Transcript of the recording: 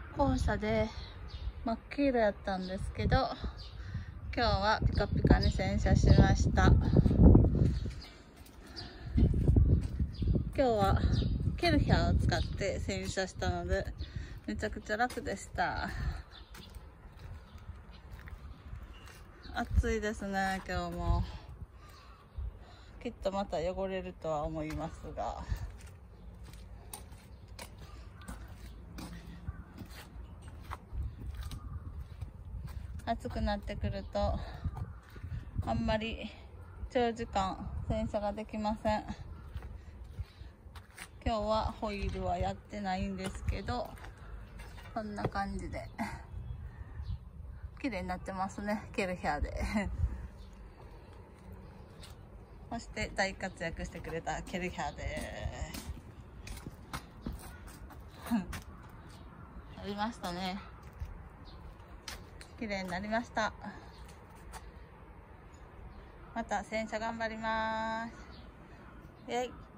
黄砂で真っ黄色やったんですけど、今日はピカピカに洗車しました。今日はケルヒャーを使って洗車したのでめちゃくちゃ楽でした。暑いですね。今日もきっとまた汚れるとは思いますが、暑くなってくるとあんまり長時間洗車ができません。今日はホイールはやってないんですけど、こんな感じで綺麗になってますね、ケルヒャーで。そして大活躍してくれたケルヒャーでやりましたね。綺麗になりました。また洗車頑張ります。イエイ。